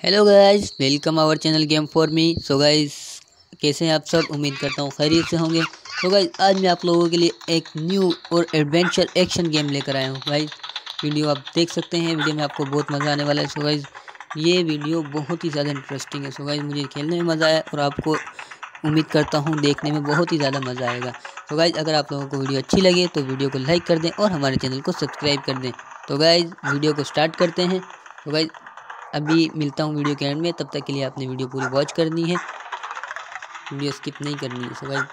Hello guys, welcome our channel game for me. So guys, कैसे हैं आप सब? उम्मीद करता हूँ खैरियत से होंगे। तो गाइस, आज मैं आप लोगों के लिए एक न्यू और एडवेंचर एक्शन गेम लेकर आया हूँ। गाइस, वीडियो आप देख सकते हैं। वीडियो में आपको बहुत मज़ा आने वाला है। सो गाइस, ये वीडियो बहुत ही ज़्यादा इंटरेस्टिंग है। सो गाइस, मुझे खेलने में मज़ा आया और आपको उम्मीद करता हूँ देखने में बहुत ही ज़्यादा मज़ा आएगा। तो गाइस, अगर आप लोगों को वीडियो अच्छी लगे तो वीडियो को लाइक कर दें और हमारे चैनल को सब्सक्राइब कर दें। तो गाइस, वीडियो को स्टार्ट करते हैं। तो गाइस, अभी मिलता हूँ वीडियो के एंड में। तब तक के लिए आपने वीडियो पूरी वॉच करनी है, वीडियो स्किप नहीं करनी है। So guys,